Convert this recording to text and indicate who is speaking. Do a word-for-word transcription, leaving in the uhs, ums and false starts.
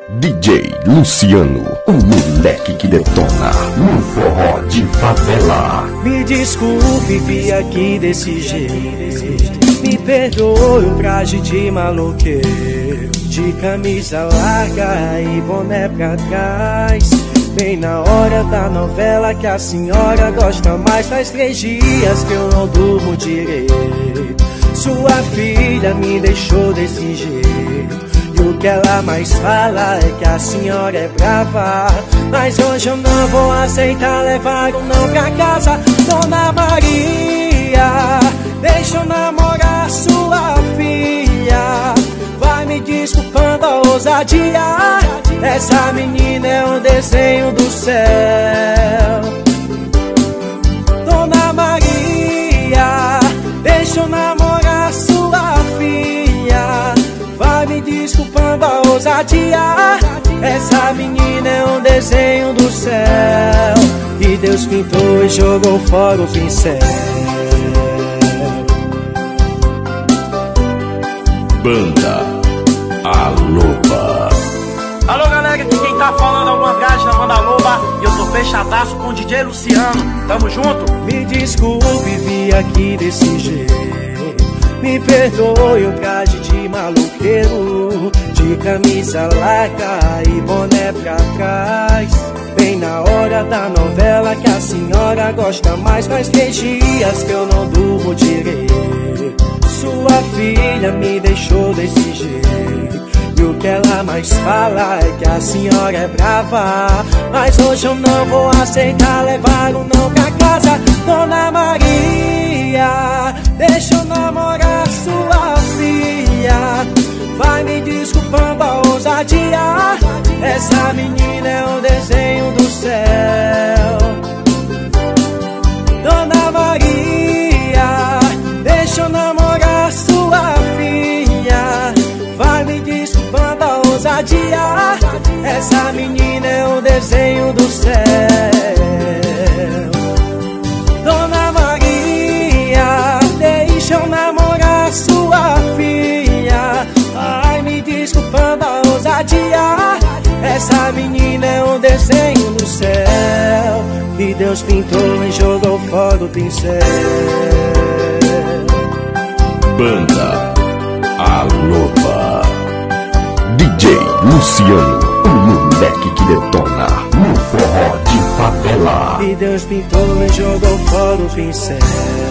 Speaker 1: D J Luciano, o moleque que detona no forró de favela.
Speaker 2: Me desculpe vir aqui desse jeito, me perdoe o traje de maloqueiro, de camisa larga e boné pra trás, bem na hora da novela que a senhora gosta mais. Faz três dias que eu não durmo direito, sua filha me deixou desse jeito, e o que ela mais fala é que a senhora é brava. Mas hoje eu não vou aceitar levar um não pra casa. Dona Maria, deixa eu namorar sua filha, vai me desculpando a ousadia, essa menina é um desenho do céu. Dona Maria, deixa eu namorar sua filha, vai me desculpando a ousadia, essa menina é um desenho do céu, e Deus pintou e jogou fora o pincel.
Speaker 1: Banda A Loba.
Speaker 3: Alô galera, aqui quem tá falando é o Mangás da Banda Loba, e eu tô fechadaço com o D J Luciano, tamo junto?
Speaker 2: Me desculpe vir aqui desse jeito, me perdoe o traje de maloqueiro, de camisa larga e boné pra trás, bem na hora da novela que a senhora gosta mais. Faz três dias que eu não durmo direito, sua filha me deixou desse jeito, e o que ela mais fala é que a senhora é brava. Mas hoje eu não vou aceitar levar um não pra casa. Dona Maria, deixa eu namorar sua filha, vai me desculpando a ousadia, essa menina é um desenho do céu. Dona Maria, deixa eu namorar sua filha, vai me desculpando a ousadia, essa menina é um desenho do céu. Dona Maria, deixa eu namorar sua filha, ai me desculpando a ousadia, essa menina é um desenho do céu, e Deus pintou e jogou fora o pincel.
Speaker 1: Banda A Loba. D J Luciano, o moleque que detona no forró de favela.
Speaker 2: E Deus pintou e jogou fora o pincel.